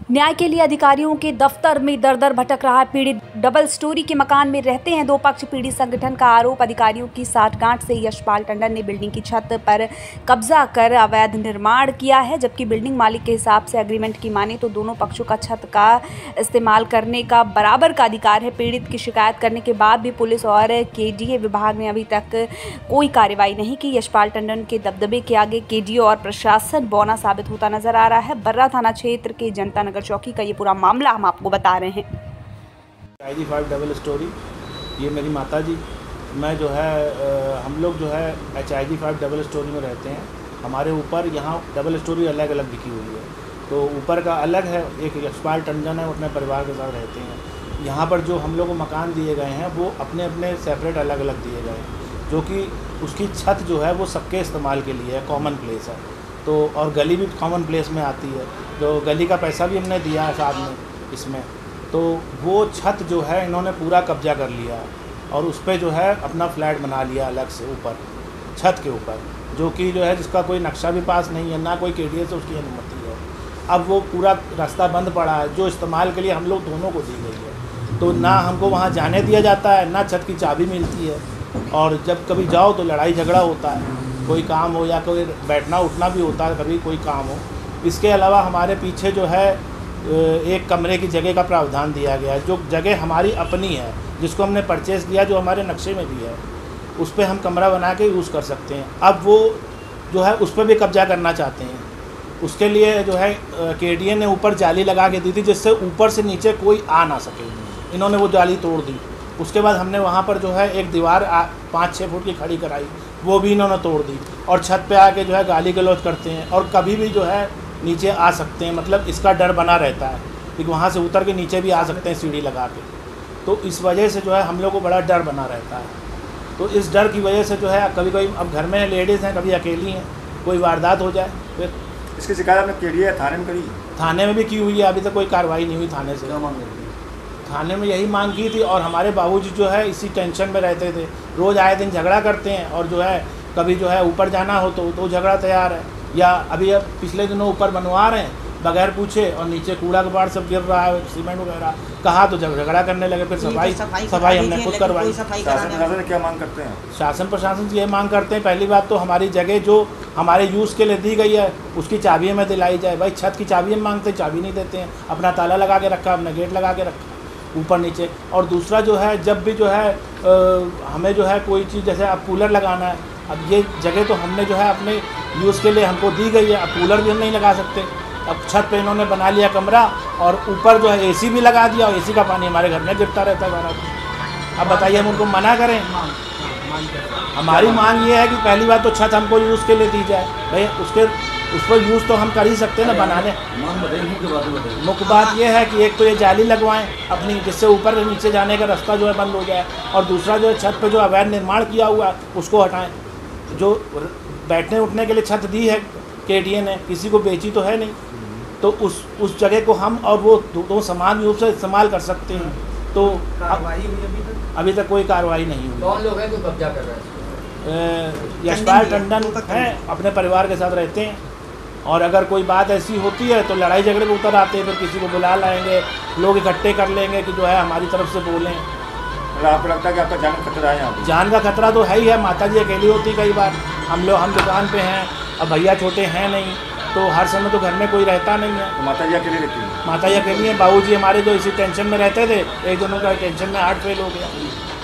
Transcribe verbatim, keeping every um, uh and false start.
न्याय के लिए अधिकारियों के दफ्तर में दर दर भटक रहा पीड़ित। डबल स्टोरी के मकान में रहते हैं दो पक्ष। पीड़ित संगठन का आरोप, अधिकारियों की साठगांठ से यशपाल टंडन ने बिल्डिंग की छत पर कब्जा कर अवैध निर्माण किया है, जबकि बिल्डिंग मालिक के हिसाब से एग्रीमेंट की माने तो दोनों पक्षों का छत का इस्तेमाल करने का बराबर का अधिकार है। पीड़ित की शिकायत करने के बाद भी पुलिस और केडीए विभाग ने अभी तक कोई कार्रवाई नहीं की। यशपाल टंडन के दबदबे के आगे केडीए और प्रशासन बौना साबित होता नजर आ रहा है। बर्रा थाना क्षेत्र के जनता नगर चौकी का ये पूरा मामला हम आपको बता रहे हैं। I G five double storey, ये मेरी माता जी। मैं जो है आ, हम लोग जो है H I G five double storey में रहते हैं। हमारे ऊपर यहाँ डबल स्टोरी अलग अलग लिखी हुई है, तो ऊपर का अलग है, एक यशपाल टंडन है, वो अपने परिवार के साथ रहते हैं। यहाँ पर जो हम लोग को मकान दिए गए हैं वो अपने अपने सेपरेट अलग अलग दिए गए हैं, जो कि उसकी छत जो है वो सबके इस्तेमाल के लिए है, कॉमन प्लेस है। तो और गली भी कॉमन प्लेस में आती है, जो गली का पैसा भी हमने दिया है साथ में इसमें। तो वो छत जो है इन्होंने पूरा कब्जा कर लिया और उस पर जो है अपना फ्लैट बना लिया अलग से ऊपर छत के ऊपर, जो कि जो है जिसका कोई नक्शा भी पास नहीं है, ना कोई केडीए से उसकी अनुमति है। अब वो पूरा रास्ता बंद पड़ा है, जो इस्तेमाल के लिए हम लोग दोनों को दी गई है। तो ना हमको वहाँ जाने दिया जाता है, ना छत की चाबी मिलती है, और जब कभी जाओ तो लड़ाई झगड़ा होता है, कोई काम हो या कोई बैठना उठना भी होता है, कभी कोई काम हो। इसके अलावा हमारे पीछे जो है एक कमरे की जगह का प्रावधान दिया गया है, जो जगह हमारी अपनी है, जिसको हमने परचेज़ किया, जो हमारे नक्शे में भी है, उस पर हम कमरा बना के यूज़ कर सकते हैं। अब वो जो है उस पर भी कब्जा करना चाहते हैं। उसके लिए जो है केडीए ने ऊपर जाली लगा के दी थी, जिससे ऊपर से नीचे कोई आ ना सके। इन्होंने वो जाली तोड़ दी। उसके बाद हमने वहाँ पर जो है एक दीवार पाँच छः फुट की खड़ी कराई, वो भी इन्होंने तोड़ दी। और छत पे आके जो है गाली गलौज करते हैं और कभी भी जो है नीचे आ सकते हैं, मतलब इसका डर बना रहता है कि वहाँ से उतर के नीचे भी आ सकते हैं सीढ़ी लगा के। तो इस वजह से जो है हम लोग को बड़ा डर बना रहता है। तो इस डर की वजह से जो है कभी कभी अब घर में लेडीज़ हैं, कभी अकेली हैं, कोई वारदात हो जाए फिर। इसकी शिकायत आपने केडीए थाने में करी? थाने में भी की हुई है, अभी तक कोई कार्रवाई नहीं हुई थाने से। थाने में यही मांग की थी, और हमारे बाबूजी जो है इसी टेंशन में रहते थे, रोज़ आए दिन झगड़ा करते हैं, और जो है कभी जो है ऊपर जाना हो तो तो झगड़ा तैयार है। या अभी अब पिछले दिनों ऊपर बनवा रहे हैं बगैर पूछे, और नीचे कूड़ा कबाड़ सब गिर रहा है, सीमेंट वगैरह, कहा तो झगड़ा करने लगे। फिर सफाई सफाई हमने खुद करवाई। शासन प्रशासन क्या मांग करते हैं? शासन प्रशासन से ये मांग करते हैं, पहली बात तो हमारी जगह जो हमारे यूज़ के लिए दी गई है उसकी चाबी हमें दिलाई जाए। भाई छत की चाबी हम मांगते हैं, चाबी नहीं देते हैं। अपना ताला लगा के रखा, अपना गेट लगा के रखा ऊपर नीचे। और दूसरा जो है, जब भी जो है आ, हमें जो है कोई चीज़, जैसे अब कूलर लगाना है, अब ये जगह तो हमने जो है अपने यूज़ के लिए हमको दी गई है, अब कूलर भी हम नहीं लगा सकते। अब छत पे इन्होंने बना लिया कमरा, और ऊपर जो है एसी भी लगा दिया, और एसी का पानी हमारे घर में गिरता रहता है सारा दिन। अब बताइए हम उनको मना करें? हमारी मांग ये है कि पहली बात तो छत हमको यूज़ के लिए दी जाए। भाई उसके उस पर यूज़ तो हम कर ही सकते हैं ना, बनाने। मुख्य बात यह है कि एक तो ये जाली लगवाएं अपनी, जिससे ऊपर से नीचे जाने का रास्ता जो है बंद हो जाए, और दूसरा जो है छत पे जो अवैध निर्माण किया हुआ है उसको हटाएं। जो बैठने उठने के लिए छत दी है केडीए ने, किसी को बेची तो है नहीं, तो उस उस जगह को हम और वो दोनों समान रूप से इस्तेमाल कर सकते हैं। तो कार्रवाई हुई अभी तक? अभी तक कोई कार्रवाई नहीं हुई। कौन लोग हैं जो कब्जा कर रहे हैं? यशपाल टंडन हैं, अपने परिवार के साथ रहते हैं, और अगर कोई बात ऐसी होती है तो लड़ाई झगड़े में उतर आते हैं, फिर किसी को बुला लाएंगे, लोग इकट्ठे कर लेंगे कि जो है हमारी तरफ से बोलें। आपको लगता है कि आपका जान का खतरा है यहाँ पे? जान का खतरा तो है ही है। माता जी अकेली होती कई बार, हम लोग हम दुकान पे हैं, अब भैया छोटे हैं नहीं, तो हर समय तो घर में कोई रहता नहीं है। तो माता जी अकेली रहती है? माता जी अकेली हैं। बाबूजी हमारे जो इसी टेंशन में रहते थे, एक दोनों का टेंशन में हार्ट फेल हो गया।